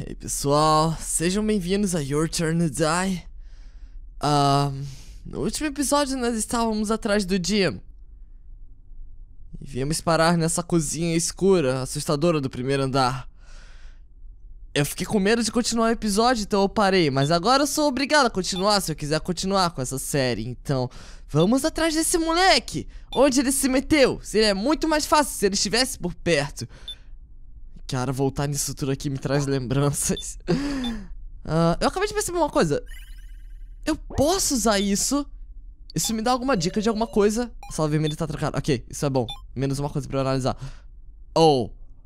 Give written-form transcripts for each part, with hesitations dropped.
Hey pessoal, sejam bem-vindos a Your Turn to Die. No último episódio nós estávamos atrás do Jim e viemos parar nessa cozinha escura, assustadora do primeiro andar. Eu fiquei com medo de continuar o episódio, então eu parei, mas agora eu sou obrigado a continuar se eu quiser continuar com essa série. Então, vamos atrás desse moleque. Onde ele se meteu? Seria muito mais fácil se ele estivesse por perto. Cara, voltar nisso tudo aqui me traz lembranças. Eu acabei de perceber uma coisa. Eu posso usar isso? Isso me dá alguma dica de alguma coisa? A sala vermelha tá trancada. Ok, isso é bom. Menos uma coisa pra eu analisar. O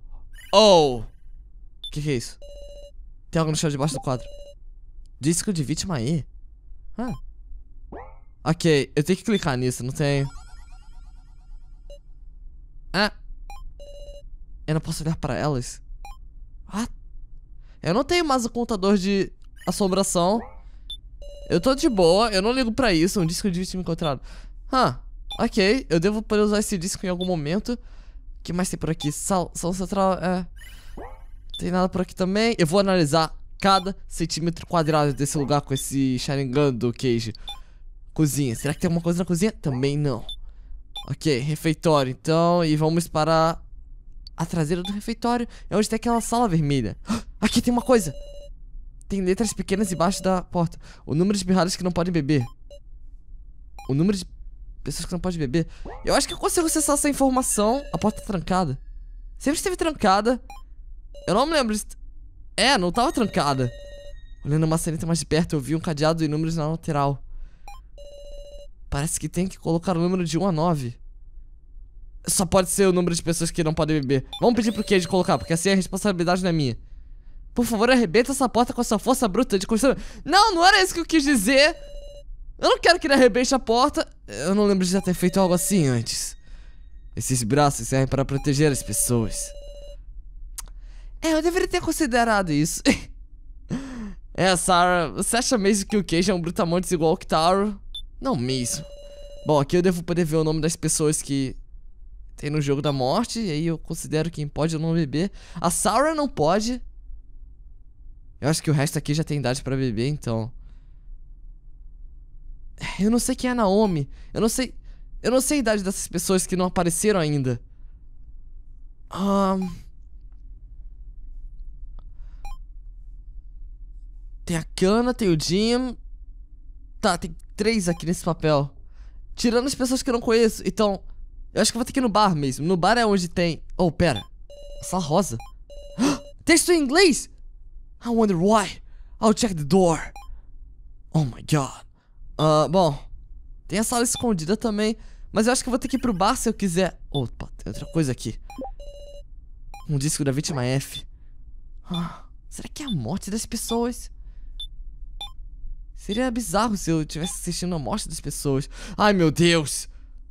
que é isso? Tem algo no chão debaixo do quadro. Disco de vítima aí? Ok, eu tenho que clicar nisso, não tenho. Eu não posso olhar pra elas. Eu não tenho mais o contador de assombração. Eu tô de boa, eu não ligo pra isso. Um disco de vítima encontrado. Ok, eu devo poder usar esse disco em algum momento. O que mais tem por aqui? Salão central, tem nada por aqui também. Eu vou analisar cada centímetro quadrado desse lugar com esse Sharingan do Cage. Cozinha, será que tem alguma coisa na cozinha? Também não. Ok, refeitório então. E vamos para a traseira do refeitório. É onde tem aquela sala vermelha. Aqui tem uma coisa. Tem letras pequenas embaixo da porta. O número de pirralhas que não podem beber. O número de pessoas que não podem beber. Eu acho que eu consigo acessar essa informação. A porta tá trancada. Sempre esteve trancada. Eu não me lembro de... não tava trancada. Olhando a maçaneta mais de perto, eu vi um cadeado e números na lateral. Parece que tem que colocar o número de 1 a 9. Só pode ser o número de pessoas que não podem beber. Vamos pedir pro Cage colocar, porque assim a responsabilidade não é minha. Por favor, arrebenta essa porta com a sua força bruta de construção. Não era isso que eu quis dizer. Eu não quero que ele arrebente a porta. Eu não lembro de já ter feito algo assim antes. Esses braços servem para proteger as pessoas. Eu deveria ter considerado isso. Sarah, você acha mesmo que o Cage é um brutamontes igual o Kitaro? Não mesmo. Bom, aqui eu devo poder ver o nome das pessoas que tem no jogo da morte. E aí eu considero quem pode ou não beber. A Sarah não pode. Eu acho que o resto aqui já tem idade pra beber, então. Eu não sei quem é a Naomi. Eu não sei a idade dessas pessoas que não apareceram ainda. Tem a Kana, tem o Jim. Tá, tem 3 aqui nesse papel. Tirando as pessoas que eu não conheço. Então, eu acho que eu vou ter que ir no bar mesmo. No bar é onde tem... pera. Sala rosa. Texto em inglês. I wonder why. I'll check the door. Oh my god. Bom. Tem a sala escondida também. Mas eu acho que eu vou ter que ir pro bar se eu quiser. Opa, tem outra coisa aqui. Um disco da vítima F. Será que é a morte das pessoas? Seria bizarro se eu estivesse assistindo a morte das pessoas. Ai, meu Deus.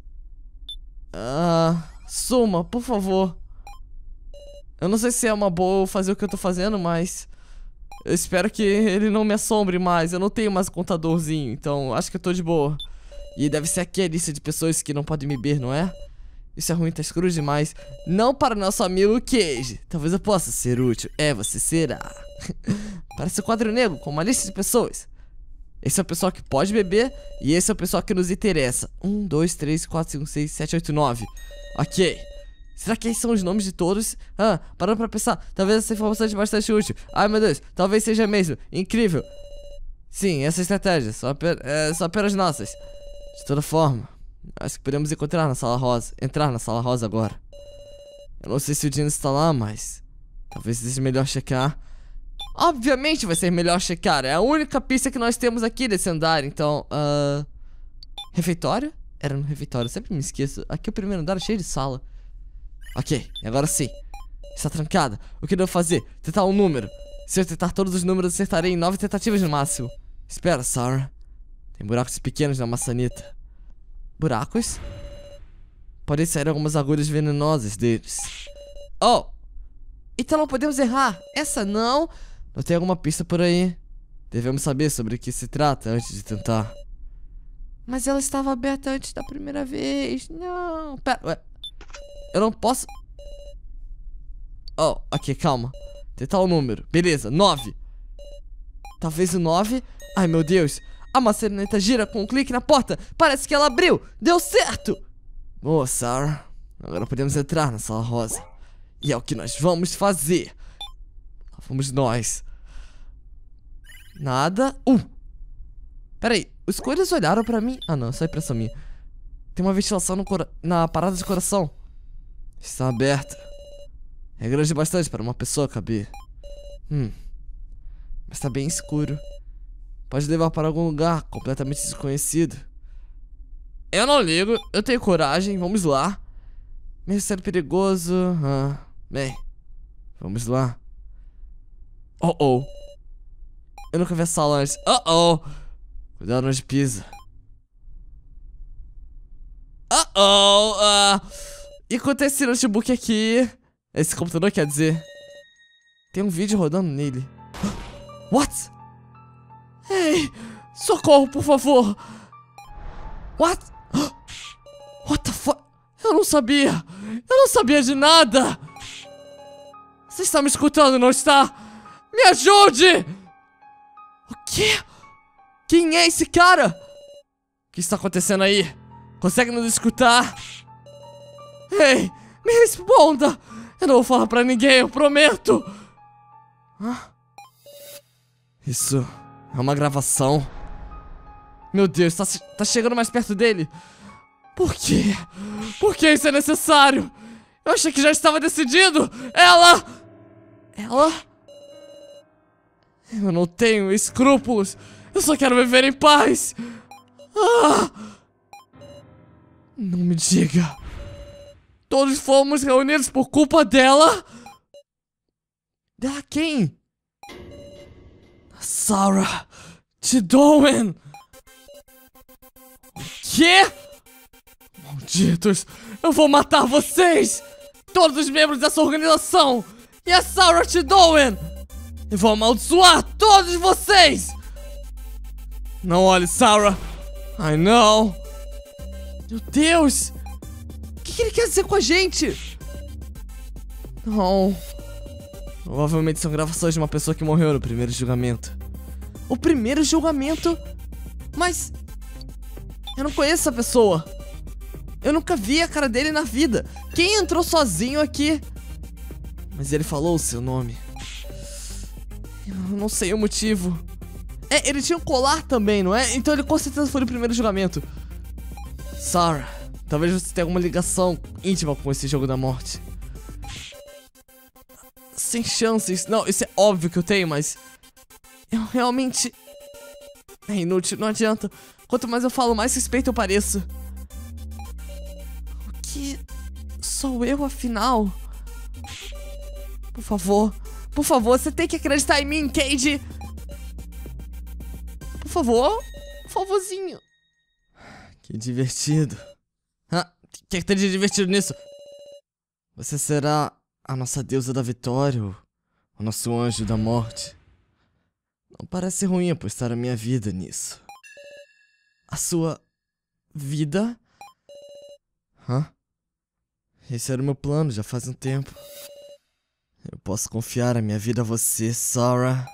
Suma, por favor. Eu não sei se é uma boa fazer o que eu tô fazendo, mas eu espero que ele não me assombre mais. Eu não tenho mais um contadorzinho, então acho que eu tô de boa. E deve ser aqui a lista de pessoas que não podem beber, não é? Isso é ruim, tá escuro demais. Não para o nosso amigo Cage. Talvez eu possa ser útil. Você será. Parece um quadro negro com uma lista de pessoas. Esse é o pessoal que pode beber e esse é o pessoal que nos interessa. 1, 2, 3, 4, 5, 6, 7, 8, 9. Ok. Será que esses são os nomes de todos? Parando pra pensar. Talvez essa informação seja bastante útil. Ai, meu Deus. Talvez seja mesmo. Incrível. Sim, essa estratégia são apenas nossas. De toda forma, acho que podemos entrar na sala rosa agora. Eu não sei se o Dino está lá, mas talvez seja melhor checar. Obviamente vai ser melhor checar. É a única pista que nós temos aqui desse andar. Então, refeitório? Era no refeitório, eu sempre me esqueço. Aqui o primeiro andar é cheio de sala. Ok, agora sim. Está trancada. O que devo fazer? Tentar um número. Se eu tentar todos os números, acertarei em 9 tentativas no máximo. Espera, Sarah. Tem buracos pequenos na maçaneta. Buracos? Podem sair algumas agulhas venenosas deles. Então não podemos errar. Essa não. Não tem alguma pista por aí. Devemos saber sobre o que se trata antes de tentar. Mas ela estava aberta antes da primeira vez. Não. Pera, Eu não posso... Ok, calma. Tentar o número. Beleza, 9. Talvez o 9. Ai, meu Deus. A maçaneta gira com um clique na porta. Parece que ela abriu. Deu certo. Boa, Sarah. Agora podemos entrar na sala rosa. E é o que nós vamos fazer. Lá vamos nós. Nada. Pera aí. Os coelhos olharam pra mim. Ah, não. Só impressão minha. Tem uma ventilação na parada de coração. Está aberta. É grande bastante para uma pessoa caber. Mas tá bem escuro. Pode levar para algum lugar completamente desconhecido. Eu não ligo, eu tenho coragem, vamos lá. Mesmo sendo perigoso. Bem, vamos lá. Oh. Eu nunca vi essa sala antes. Oh. Cuidado onde pisa. Enquanto esse notebook aqui. Esse computador, quer dizer. Tem um vídeo rodando nele. What? Ei, socorro, por favor. What? What the fuck? Eu não sabia de nada. Você está me escutando, não está? Me ajude! O quê? Quem é esse cara? O que está acontecendo aí? Consegue nos escutar? Ei, me responda! Eu não vou falar pra ninguém, eu prometo! Isso é uma gravação. Meu Deus, tá chegando mais perto dele. Por quê? Por que isso é necessário? Eu achei que já estava decidido. Ela... Eu não tenho escrúpulos. Eu só quero viver em paz. Não me diga. Todos fomos reunidos por culpa dela? Dela quem? Sarah Tidowen. Quê? Malditos, eu vou matar vocês! Todos os membros dessa organização! E a Sarah Tidowen! Eu vou amaldiçoar todos vocês! Não olhe, Sarah! Ai, não! Meu Deus! O que ele quer dizer com a gente? Não. Provavelmente são gravações de uma pessoa que morreu no primeiro julgamento. O primeiro julgamento? Mas... eu não conheço essa pessoa. Eu nunca vi a cara dele na vida. Quem entrou sozinho aqui? Mas ele falou o seu nome. Eu não sei o motivo. Ele tinha um colar também, não é? Então ele com certeza foi no primeiro julgamento. Sarah, talvez você tenha alguma ligação íntima com esse jogo da morte. Sem chances. Não, isso é óbvio que eu tenho, mas... eu realmente... é inútil, não adianta. Quanto mais eu falo, mais suspeito eu pareço. O que sou eu, afinal? Por favor, você tem que acreditar em mim, Cade. Por favor, favorzinho. Que divertido. O que tem de divertido nisso? Você será a nossa deusa da vitória, o nosso anjo da morte. Não parece ruim apostar a minha vida nisso. A sua vida? Esse era o meu plano já faz um tempo. Eu posso confiar a minha vida a você, Sarah.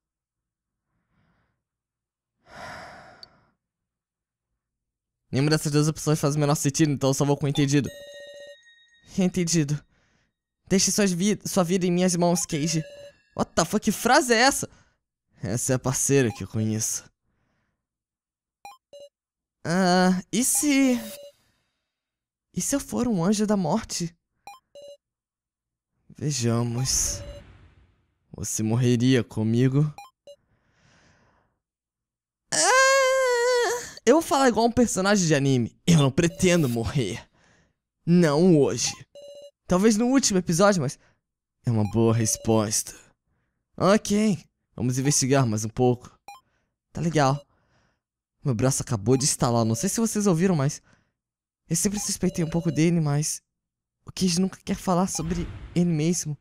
Nenhuma dessas duas opções faz o menor sentido, então eu só vou com o entendido. Entendido. Deixe sua vida em minhas mãos, Cage. What the fuck, que frase é essa? Essa é a parceira que eu conheço. E se... e se eu for um anjo da morte? Vejamos. Você morreria comigo? Eu vou falar igual um personagem de anime. Eu não pretendo morrer. Não hoje. Talvez no último episódio, mas... é uma boa resposta. Ok. Vamos investigar mais um pouco. Tá legal. Meu braço acabou de estalar. Não sei se vocês ouviram, mas... eu sempre suspeitei um pouco dele, mas... o Cage nunca quer falar sobre ele mesmo.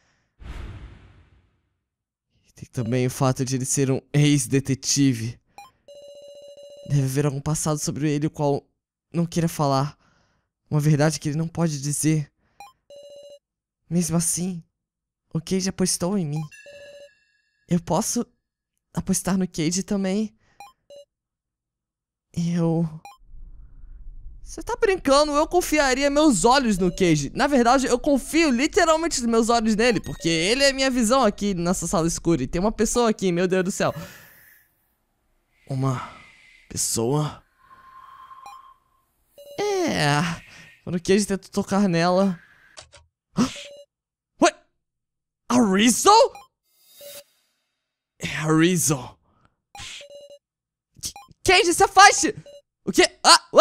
E tem também o fato de ele ser um ex-detetive. Deve haver algum passado sobre ele o qual não queira falar. Uma verdade que ele não pode dizer. Mesmo assim, O Cage apostou em mim. Eu posso apostar no Cage também. Você tá brincando? Eu confiaria meus olhos no Cage. Na verdade, eu confio literalmente nos meus olhos nele, porque ele é minha visão aqui nessa sala escura. E tem uma pessoa aqui, meu Deus do céu. Uma pessoa? Quando o Cage tenta tocar nela... Ué? A Rizzo? É a Rizzo. Cage, se afaste! O quê?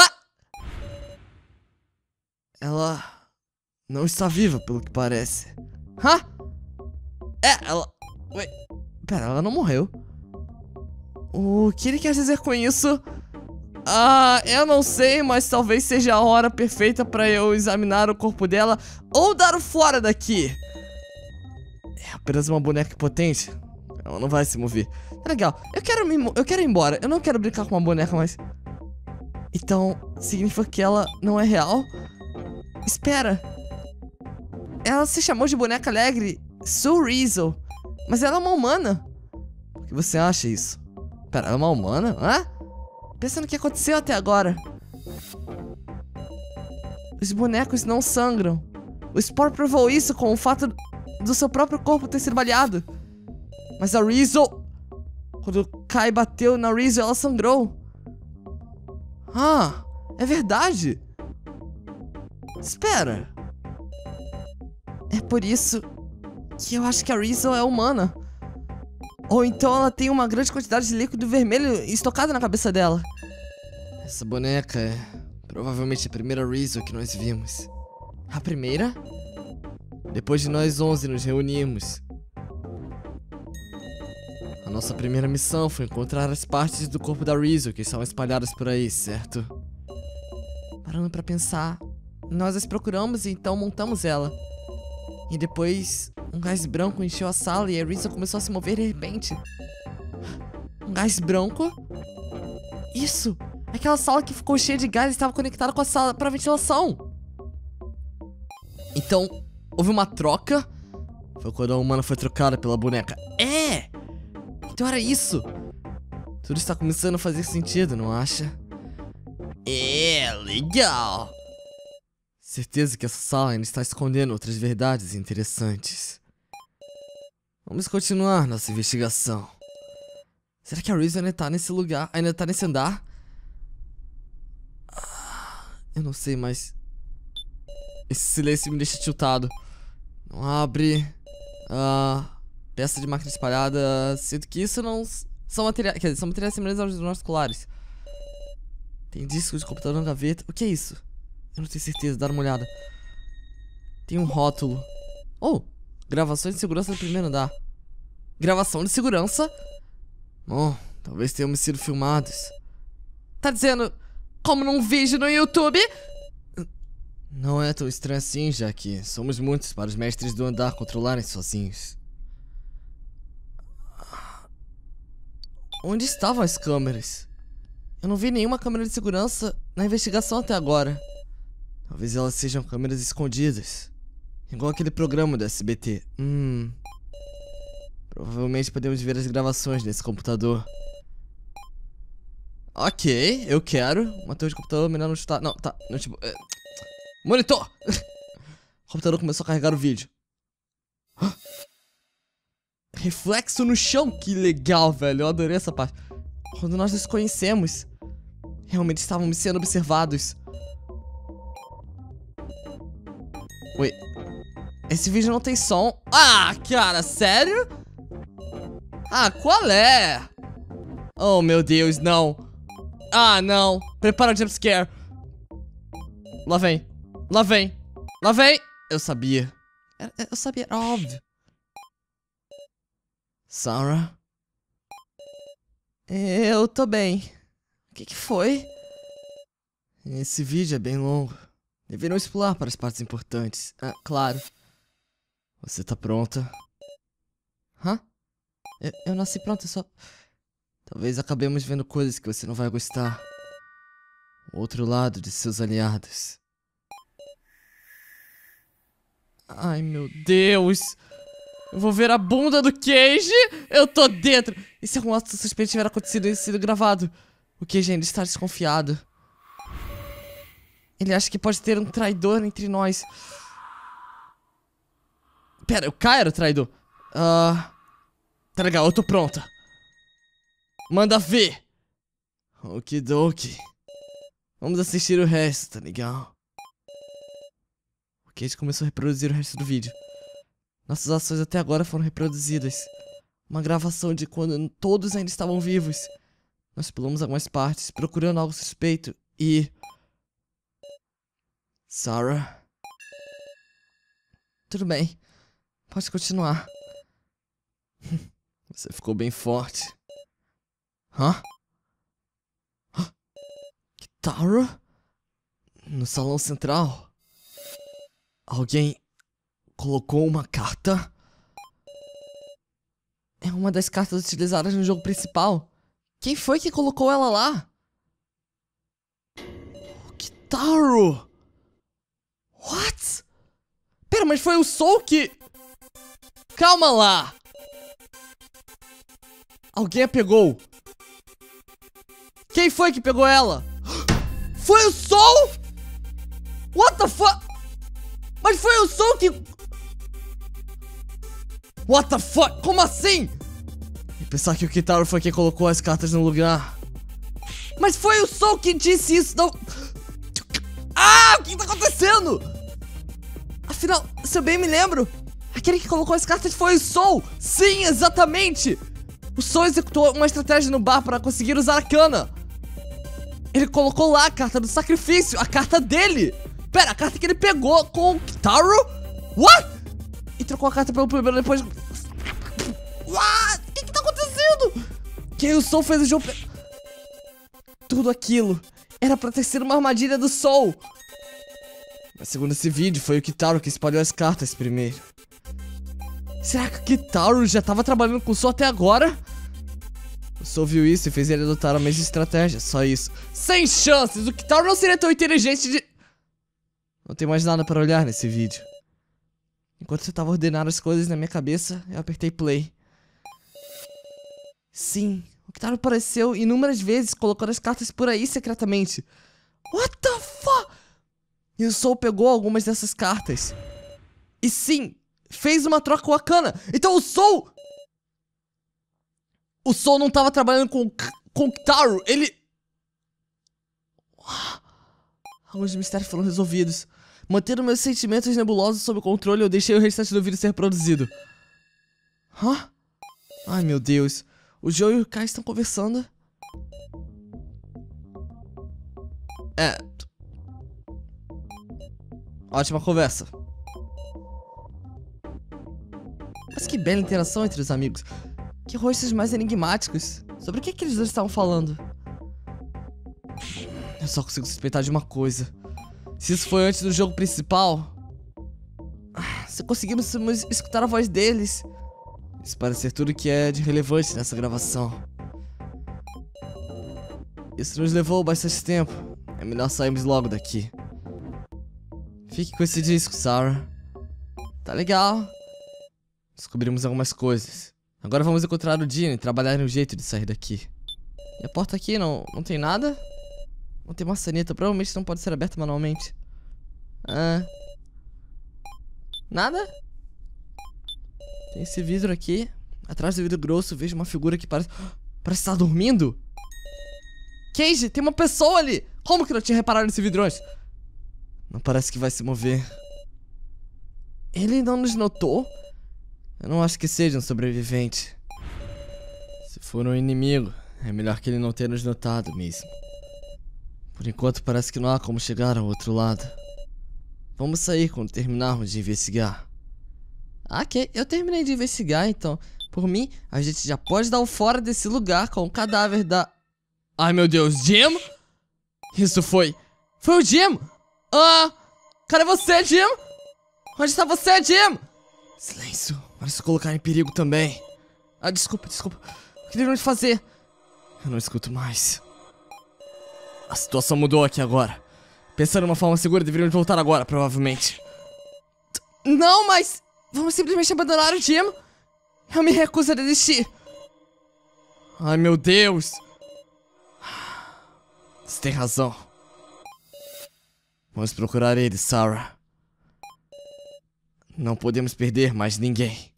Ela não está viva, pelo que parece. Hã? Ela... Ué, pera, ela não morreu. O que ele quer dizer com isso? Eu não sei, mas talvez seja a hora perfeita pra eu examinar o corpo dela ou dar o fora daqui. É apenas uma boneca potente. Ela não vai se mover. Tá legal. Eu quero ir embora. Eu não quero brincar com uma boneca mais. Então, significa que ela não é real? Espera. Ela se chamou de boneca alegre Sue Rizzo. Mas ela é uma humana. Por que você acha isso? Pera, ela é uma humana? Hã? Pensa no que aconteceu até agora. Os bonecos não sangram. O Spore provou isso com o fato do seu próprio corpo ter sido baleado. Mas a Rizzo... Quando o Kai bateu na Rizzo, ela sangrou. É verdade. Espera. É por isso que eu acho que a Rizzo é humana. Ou então ela tem uma grande quantidade de líquido vermelho estocado na cabeça dela. Essa boneca é provavelmente a primeira Rizzo que nós vimos. A primeira? Depois de nós 11 nos reunimos. A nossa primeira missão foi encontrar as partes do corpo da Rizzo que estavam espalhadas por aí, certo? Parando pra pensar, nós as procuramos e então montamos ela. E depois, um gás branco encheu a sala e a Rizzo começou a se mover de repente. Um gás branco? Isso! Aquela sala que ficou cheia de gás estava conectada com a sala para ventilação. Então, houve uma troca? Foi quando a humana foi trocada pela boneca. Então era isso. Tudo está começando a fazer sentido, não acha? Legal. Certeza que essa sala ainda está escondendo outras verdades interessantes. Vamos continuar nossa investigação. Será que a Rizzo ainda tá nesse lugar? Ainda tá nesse andar? Eu não sei, mas... esse silêncio me deixa tiltado. Não abre... peça de máquina espalhada... Sinto que isso não... são materiais... Quer dizer, são materiais semelhantes aos dos nossos colares. Tem disco de computador na gaveta. O que é isso? Eu não tenho certeza, dá uma olhada. Tem um rótulo. Gravações de segurança do primeiro andar. Gravação de segurança? Bom, talvez tenhamos sido filmados. Tá dizendo... como num vídeo no YouTube? Não é tão estranho assim, já que somos muitos para os mestres do andar controlarem sozinhos. Onde estavam as câmeras? Eu não vi nenhuma câmera de segurança na investigação até agora. Talvez elas sejam câmeras escondidas. Igual aquele programa do SBT. Provavelmente podemos ver as gravações nesse computador. Ok, eu quero. Uma torre de computador, melhor não chutar. Não, tá. Monitor! O computador começou a carregar o vídeo. Reflexo no chão, que legal, velho. Eu adorei essa parte. Quando nós nos conhecemos, realmente estávamos sendo observados. Oi. Esse vídeo não tem som. Cara, sério? Qual é? Oh, meu Deus, não. Não. Prepara o jumpscare. Lá vem. Lá vem. Lá vem. Eu sabia. Eu sabia, era óbvio. Sarah? Eu tô bem. O que foi? Esse vídeo é bem longo. Deveríamos pular para as partes importantes. Claro. Você tá pronta? Eu nasci pronta, só... Talvez acabemos vendo coisas que você não vai gostar. O outro lado de seus aliados. Ai, meu Deus. Eu vou ver a bunda do Keiji. Eu tô dentro. E se algum ato suspeito tiver acontecido e sido gravado? O Keiji ainda está desconfiado. Ele acha que pode ter um traidor entre nós. Pera, o Kai era o traidor. Tá legal, eu tô pronta. Manda ver. Okidoki. Vamos assistir o resto, tá legal? O Keiji começou a reproduzir o resto do vídeo. Nossas ações até agora foram reproduzidas. Uma gravação de quando todos ainda estavam vivos. Nós pulamos algumas partes, procurando algo suspeito e... Sarah? Tudo bem. Pode continuar. Você ficou bem forte. Hã? Kitaro? No salão central? Alguém colocou uma carta? É uma das cartas utilizadas no jogo principal. Quem foi que colocou ela lá? Kitaro! What? Pera, mas foi o Soul que... Calma lá! Alguém a pegou. Quem foi que pegou ela? Foi o Soul? What the fuck? Mas foi o Soul que... What the fuck? Como assim? E pensar que o Kitaro foi quem colocou as cartas no lugar. Mas foi o Soul que disse isso, não... Ah, o que tá acontecendo? Afinal, se eu bem me lembro, aquele que colocou as cartas foi o Soul. Sim, exatamente. O Soul executou uma estratégia no bar para conseguir usar a cana. Ele colocou lá a carta do sacrifício, a carta dele. Pera, a carta que ele pegou com o Kitaro? What? E trocou a carta pelo primeiro depois... What? O que tá acontecendo? Quem o Soul fez o jogo... Tudo aquilo era pra ter sido uma armadilha do Soul. Mas segundo esse vídeo, foi o Kitaro que espalhou as cartas primeiro. Será que o Kitaro já tava trabalhando com o Soul até agora? O Soul viu isso e fez ele adotar a mesma estratégia, só isso. Sem chances! O Kitaro não seria tão inteligente de... Não tem mais nada para olhar nesse vídeo. Enquanto você tava ordenando as coisas na minha cabeça, eu apertei play. Sim, o Kitaro apareceu inúmeras vezes colocando as cartas por aí secretamente. What the fuck? E o Soul pegou algumas dessas cartas. E sim, fez uma troca com a Kana. Então o Soul... O Soul não tava trabalhando com o Kitaro, ele... Alguns mistérios foram resolvidos. Mantendo meus sentimentos nebulosos sob controle, eu deixei o restante do vídeo ser produzido. Hã? Ai, meu Deus. O Joe e o Kai estão conversando. Ótima conversa. Mas que bela interação entre os amigos. Que rostos mais enigmáticos. Sobre o que eles dois estavam falando? Eu só consigo suspeitar de uma coisa. Se isso foi antes do jogo principal... Se conseguimos escutar a voz deles... Isso parece ser tudo que é de relevante nessa gravação. Isso nos levou bastante tempo. É melhor sairmos logo daqui. Fique com esse disco, Sarah. Tá legal. Descobrimos algumas coisas. Agora vamos encontrar o Dino e trabalhar no jeito de sair daqui. E a porta aqui não tem nada? Não tem maçaneta, provavelmente não pode ser aberta manualmente. Nada? Tem esse vidro aqui. Atrás do vidro grosso vejo uma figura que parece estar dormindo. Keiji, tem uma pessoa ali. Como que não tinha reparado nesse vidro antes? Não parece que vai se mover. Ele não nos notou? Eu não acho que seja um sobrevivente. Se for um inimigo, é melhor que ele não tenha nos notado mesmo. Por enquanto parece que não há como chegar ao outro lado. Vamos sair quando terminarmos de investigar. Ok, eu terminei de investigar, então por mim, a gente já pode dar o fora desse lugar com o cadáver da... Ai meu Deus, Jim? Isso foi o Jim? Cadê você, Jim? Onde está você, Jim? Silêncio, para se colocar em perigo também. Desculpa. O que devemos fazer? Eu não escuto mais. A situação mudou aqui agora. Pensando em uma forma segura, deveríamos voltar agora, provavelmente. Não, mas... Vamos simplesmente abandonar o Jim? Eu me recuso a desistir. Ai, meu Deus. Você tem razão. Vamos procurar ele, Sarah. Não podemos perder mais ninguém.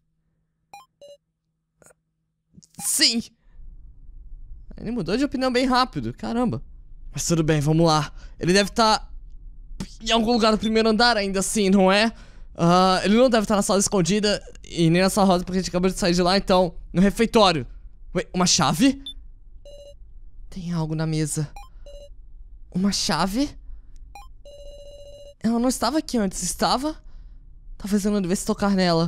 Sim. Ele mudou de opinião bem rápido, caramba. Mas tudo bem, vamos lá. Ele deve estar em algum lugar do primeiro andar ainda assim, não é? Ele não deve estar na sala escondida e nem na sala rosa porque a gente acabou de sair de lá, então... No refeitório. Ué, uma chave? Tem algo na mesa. Uma chave? Ela não estava aqui antes, estava? Talvez eu não devesse tocar nela.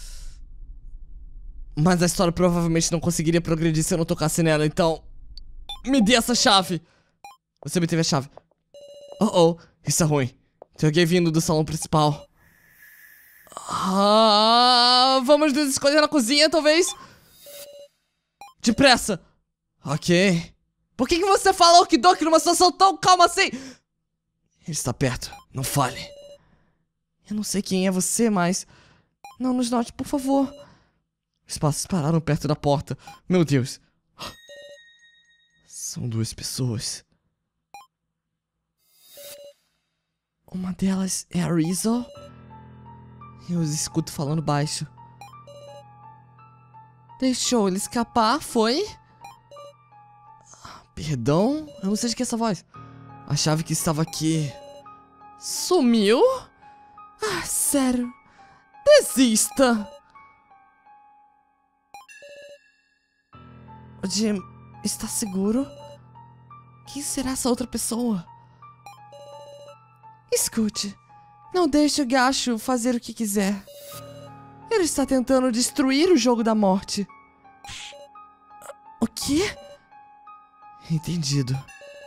Mas a história provavelmente não conseguiria progredir se eu não tocasse nela, então... Me dê essa chave! Você me teve a chave. Oh, isso é ruim. Tem alguém vindo do salão principal. Vamos nos esconder na cozinha, talvez? Depressa! Ok. Por que você fala Okidoki numa situação tão calma assim? Ele está perto, não fale. Eu não sei quem é você, mas... Não nos note, por favor. Os passos pararam perto da porta. Meu Deus. São duas pessoas. Uma delas é a Rizzo. Eu os escuto falando baixo. Deixou ele escapar, foi? Perdão? Eu não sei de que é essa voz. A chave que estava aqui... Sumiu? Sério. Desista. O Jim está seguro? Quem será essa outra pessoa? Escute. Não deixe o gacho fazer o que quiser. Ele está tentando destruir o jogo da morte. O quê? Entendido.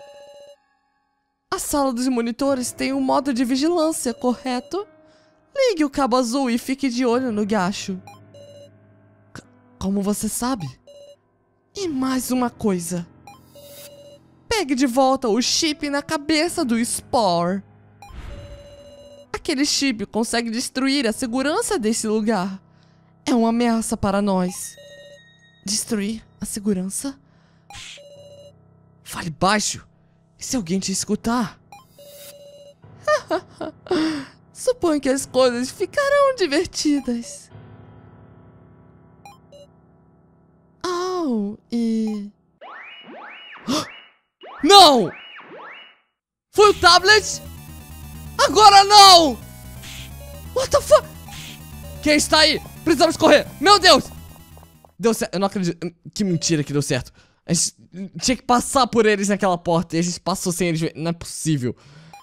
A sala dos monitores tem um modo de vigilância, correto? Ligue o cabo azul e fique de olho no gacho. Como você sabe? E mais uma coisa. Pegue de volta o chip na cabeça do Spore. Aquele chip consegue destruir a segurança desse lugar. É uma ameaça para nós. Destruir a segurança? Fale baixo. E se alguém te escutar? Suponho que as coisas ficarão divertidas. Oh, e... Não! Foi o tablet? Agora não! What the fuck? Quem está aí? Precisamos correr! Meu Deus! Deu certo, eu não acredito. Que mentira que deu certo. A gente tinha que passar por eles naquela porta e a gente passou sem eles. Não é possível.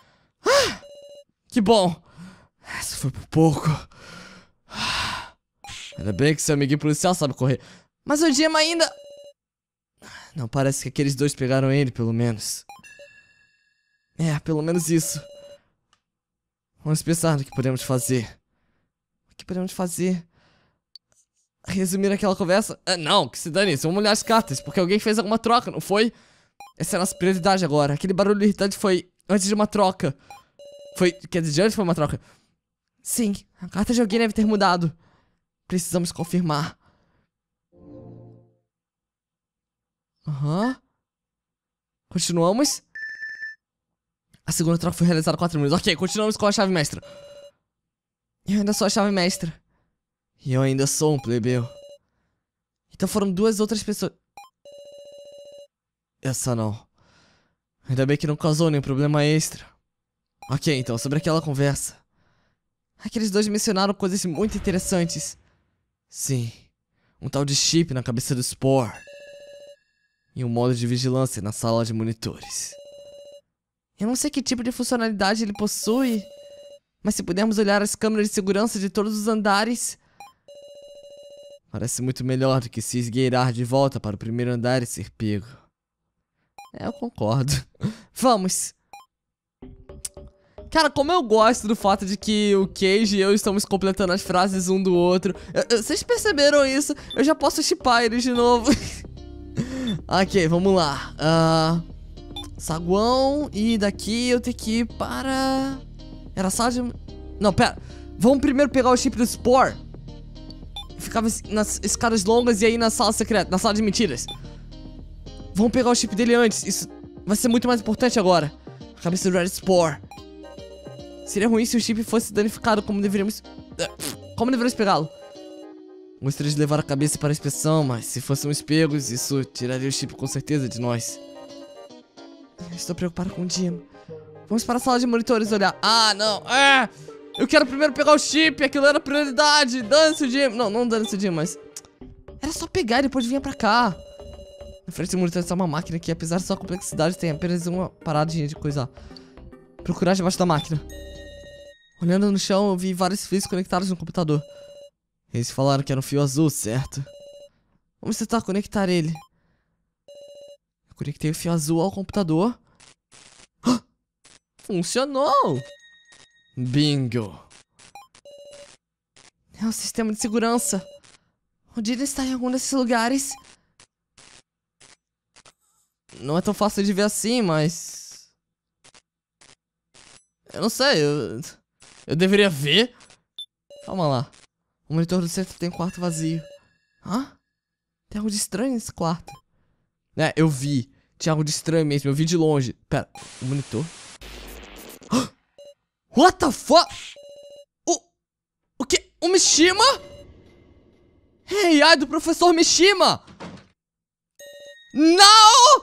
Que bom. Isso foi por pouco. Ainda bem que seu amiguinho policial sabe correr. Mas o Jim ainda... Não, parece que aqueles dois pegaram ele, pelo menos. É, pelo menos isso. Vamos pensar no que podemos fazer. O que podemos fazer? Resumir aquela conversa? Não, que se dane isso. Vamos olhar as cartas, porque alguém fez alguma troca, não foi? Essa é a nossa prioridade agora. Aquele barulho irritante foi antes de uma troca. Foi, quer dizer, antes foi uma troca. Sim, a carta de alguém deve ter mudado. Precisamos confirmar. Continuamos. A segunda troca foi realizada 4 minutos. Ok, continuamos com a chave mestra. Eu ainda sou a chave mestra. E eu ainda sou um plebeu. Então foram duas outras pessoas. Essa não. Ainda bem que não causou nenhum problema extra. Ok, então, sobre aquela conversa. Aqueles dois mencionaram coisas muito interessantes. Sim, um tal de chip na cabeça do Spore. E um modo de vigilância na sala de monitores. Eu não sei que tipo de funcionalidade ele possui, mas se pudermos olhar as câmeras de segurança de todos os andares... Parece muito melhor do que se esgueirar de volta para o primeiro andar e ser pego. Eu concordo. Vamos! Cara, como eu gosto do fato de que o Keiji e eu estamos completando as frases um do outro. Vocês perceberam isso? Eu já posso shippar eles de novo. Ok, vamos lá. Saguão. E daqui eu tenho que ir para... Era a sala de... Não, pera. Vamos primeiro pegar o chip do Spore. ficava nas escadas longas e aí na sala secreta, na sala de mentiras. Vamos pegar o chip dele antes. Isso vai ser muito mais importante agora. A cabeça do Red Spore. Seria ruim se o chip fosse danificado como deveríamos... Como deveríamos pegá-lo? Gostaria de levar a cabeça para a inspeção, mas se fôssemos pegos, isso tiraria o chip com certeza de nós. Estou preocupado com o Jim. Vamos para a sala de monitores olhar. Ah, não. Eu quero primeiro pegar o chip. Aquilo era prioridade. Dane-se o Jim. Não dane-se o Jim, mas... Era só pegar e depois vinha pra cá. Na frente do monitor está uma máquina que, apesar de sua complexidade, tem apenas uma paradinha de coisa. Procurar debaixo da máquina. Olhando no chão, eu vi vários fios conectados no computador. Eles falaram que era um fio azul, certo? Vamos tentar conectar ele. Eu conectei o fio azul ao computador. Funcionou! Bingo! É um sistema de segurança. O Dina está em algum desses lugares. Não é tão fácil de ver assim, mas... Eu não sei, eu deveria ver? Calma lá. O monitor do centro tem um quarto vazio. Hã? Tem algo de estranho nesse quarto. É, eu vi. Tinha algo de estranho mesmo, eu vi de longe. Pera, o monitor? What the fuck? O que? O Mishima? Ai do professor Mishima! Não!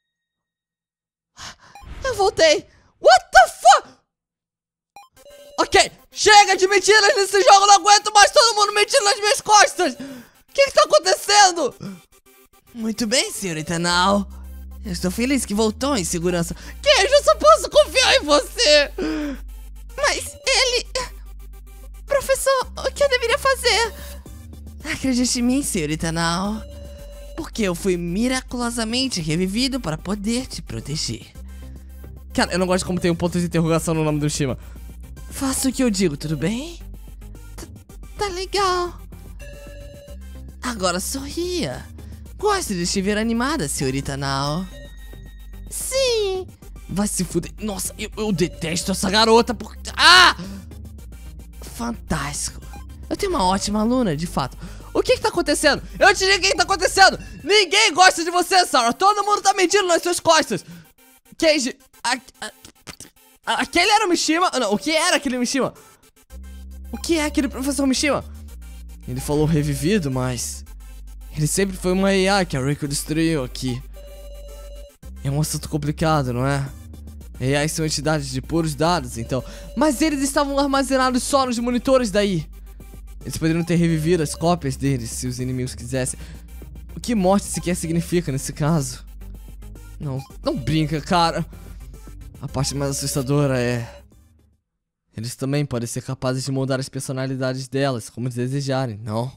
Eu voltei. What the fuck? Ok, chega de mentiras nesse jogo, não aguento mais todo mundo mentindo nas minhas costas. O que tá acontecendo? Muito bem, senhorita Nao. Eu estou feliz que voltou em segurança. Queijo, eu só posso confiar em você. Mas ele... Professor, o que eu deveria fazer? Acredite em mim, senhorita Nao. Porque eu fui miraculosamente revivido para poder te proteger. Cara, eu não gosto como tem um ponto de interrogação no nome do Shima. Faça o que eu digo, tudo bem? Tá legal. Agora sorria. Gosto de te ver animada, senhorita Nao. Sim. Vai se fuder. Nossa, eu detesto essa garota por... Ah! Fantástico. Eu tenho uma ótima aluna, de fato. O que tá acontecendo? Eu te digo o que tá acontecendo. Ninguém gosta de você, Sarah. Todo mundo tá mentindo nas suas costas. Keiji... Aquele era o Mishima? Não, o que era aquele Mishima? O que é aquele professor Mishima? Ele falou revivido, mas... Ele sempre foi uma AI que a Reiko destruiu aqui. É um assunto complicado, não é? AIs são entidades de puros dados, então... Mas eles estavam armazenados só nos monitores daí. Eles poderiam ter revivido as cópias deles se os inimigos quisessem. O que morte sequer significa nesse caso? Não brinca, cara. A parte mais assustadora é... Eles também podem ser capazes de moldar as personalidades delas como desejarem, não?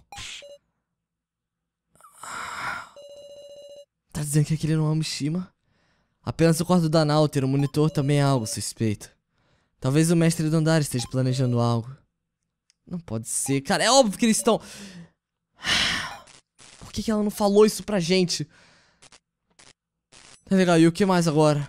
Tá dizendo que aquele não é um Mishima? Apenas o quarto da Nao ter um monitor também é algo suspeito. Talvez o mestre do andar esteja planejando algo. Não pode ser, cara. É óbvio que eles estão... Por que ela não falou isso pra gente? Tá legal, e o que mais agora?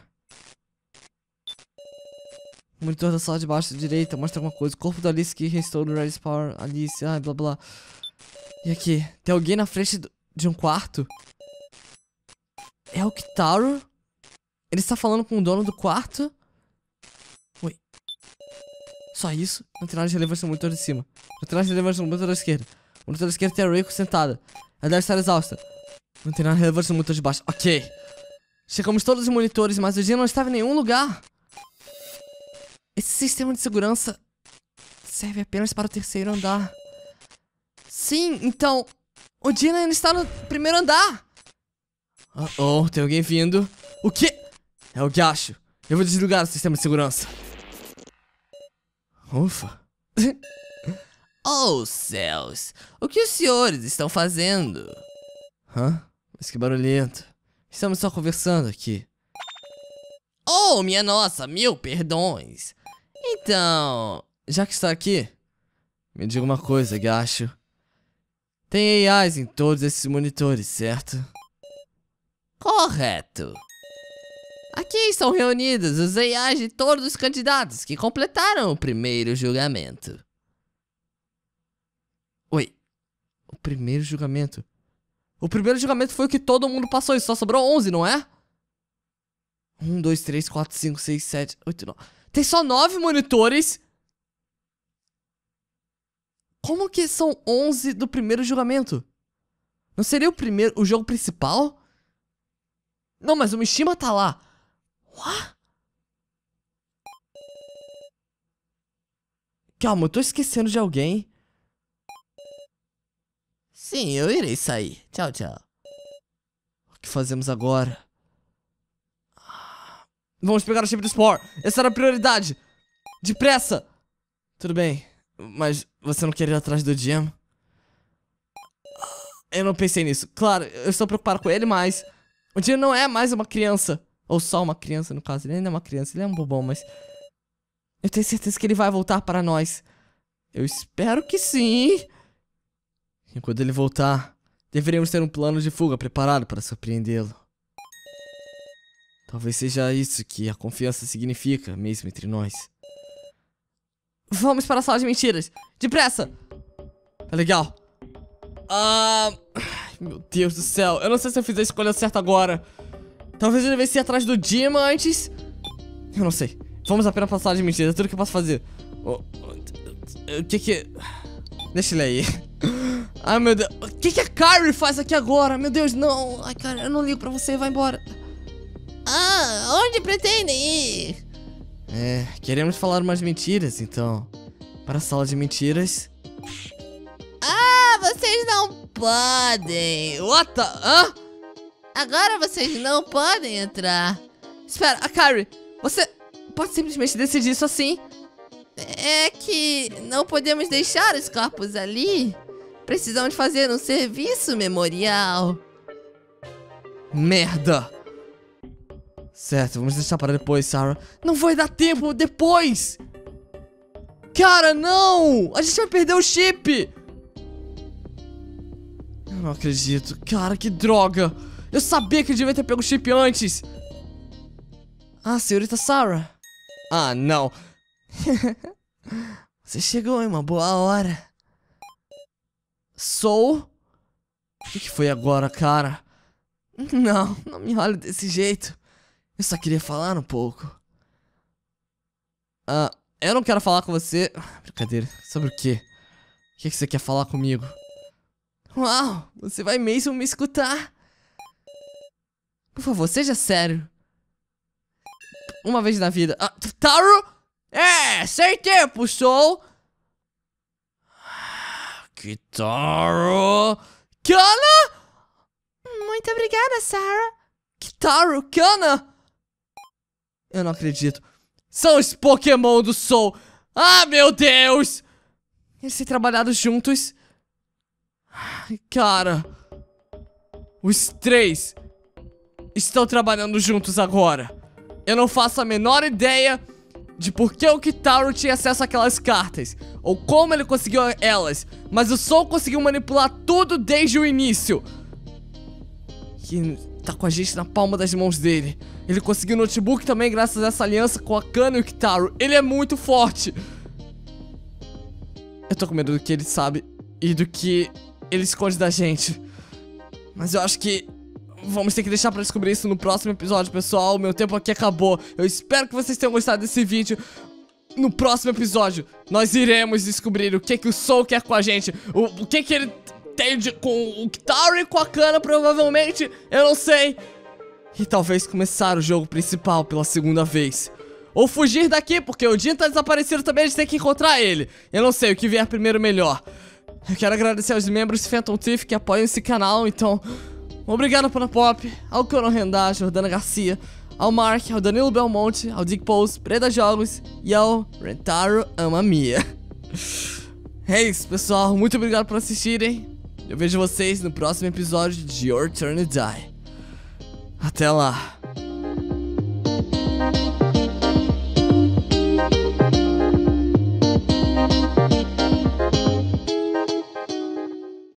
O monitor da sala de baixo da direita mostra alguma coisa. O corpo da Alice que restou no Red Spore. Alice, blá blá. E aqui? Tem alguém na frente de um quarto? É o Kitaro? Ele está falando com o dono do quarto? Oi. Só isso? Não tem nada de relevância no monitor de cima. Não tem nada de relevância no monitor da esquerda. O monitor da esquerda tem a Reiko sentada. Ela deve estar exausta. Não tem nada de relevância no monitor de baixo. Ok. Checamos todos os monitores, mas o dia não estava em nenhum lugar. Esse sistema de segurança serve apenas para o terceiro andar. Sim, então... O Dina ainda está no primeiro andar. Oh, tem alguém vindo. O quê? É o Gacho. Eu vou desligar o sistema de segurança. Ufa. Oh, céus. O que os senhores estão fazendo? Hã? Mas que barulhento. Estamos só conversando aqui. Oh, minha nossa, 1000 perdões. Então, já que está aqui, me diga uma coisa, Gacho. Tem AIs em todos esses monitores, certo? Correto. Aqui estão reunidos os AIs de todos os candidatos que completaram o primeiro julgamento. Oi, o primeiro julgamento. O primeiro julgamento foi o que todo mundo passou. E só sobrou 11, não é? 1, 2, 3, 4, 5, 6, 7, 8, 9. Tem só 9 monitores? Como que são 11 do primeiro julgamento? Não seria o jogo principal? Não, mas o Mishima tá lá. What? Calma, eu tô esquecendo de alguém. Sim, eu irei sair. Tchau, tchau. O que fazemos agora? Vamos pegar o chip do Spore. Essa era a prioridade. Depressa. Tudo bem, mas você não quer ir atrás do Jim? Eu não pensei nisso. Claro, eu estou preocupado com ele, mas o Jim não é mais uma criança. Ou só uma criança, no caso. Ele ainda é uma criança, ele é um bobão, mas eu tenho certeza que ele vai voltar para nós. Eu espero que sim. E quando ele voltar, deveríamos ter um plano de fuga preparado para surpreendê-lo. Talvez seja isso que a confiança significa, mesmo entre nós. Vamos para a sala de mentiras. Depressa! Tá legal. Meu Deus do céu. Eu não sei se eu fiz a escolha certa agora. Talvez eu devesse ir atrás do Jim antes. Eu não sei. Vamos apenas para a sala de mentiras. É tudo que eu posso fazer. O que... Deixa ele aí. Ai, meu Deus. O que a Kairi faz aqui agora? Meu Deus, não. Ai, cara, eu não ligo pra você. Vai embora. Onde pretendem ir? Queremos falar umas mentiras, então. Para a sala de mentiras. Vocês não podem. What the... Agora vocês não podem entrar. Espera, a Kairi, você pode simplesmente decidir isso assim? É que não podemos deixar os corpos ali. Precisamos fazer um serviço memorial. Merda. Certo, vamos deixar para depois, Sarah. Não vai dar tempo depois. Cara, não. A gente vai perder o chip. Eu não acredito. Cara, que droga. Eu sabia que eu devia ter pego o chip antes. Senhorita Sarah. Não. Você chegou em uma boa hora. Soul? O que foi agora, cara? Não me olhe desse jeito. Eu só queria falar um pouco. Eu não quero falar com você. Brincadeira, sobre o quê? O que você quer falar comigo? Uau, você vai mesmo me escutar? Por favor, seja sério. Uma vez na vida. Taro? Sem tempo, Soul. Kitaro. Kana? Muito obrigada, Sarah. Kitaro, Kana? Eu não acredito. São os Pokémon do Soul. Meu Deus. Eles têm trabalhado juntos. Cara, os 3 estão trabalhando juntos agora. Eu não faço a menor ideia de por que o Kitaro tinha acesso àquelas cartas, ou como ele conseguiu elas, mas o Soul conseguiu manipular tudo desde o início. E tá com a gente na palma das mãos dele. Ele conseguiu o notebook também graças a essa aliança com a Kana e o Kitaro. Ele é muito forte. Eu tô com medo do que ele sabe e do que ele esconde da gente. Mas eu acho que vamos ter que deixar pra descobrir isso no próximo episódio, pessoal. Meu tempo aqui acabou. Eu espero que vocês tenham gostado desse vídeo. No próximo episódio, nós iremos descobrir o que o Soul quer com a gente. O que ele tem com o Kitaro e com a Kana, provavelmente. Eu não sei. E talvez começar o jogo principal pela segunda vez. Ou fugir daqui, porque o Jim tá desaparecido também, a gente tem que encontrar ele. Eu não sei, o que vier primeiro melhor. Eu quero agradecer aos membros Phantom Thief que apoiam esse canal, então... Obrigado, Pana Pop, ao Coron Rendar, Jordana Garcia, ao Mark, ao Danilo Belmonte, ao Dick Pose, Preda Jogos e ao Rentaro Amamia. É isso, pessoal. Muito obrigado por assistirem. Eu vejo vocês no próximo episódio de Your Turn to Die. Até lá.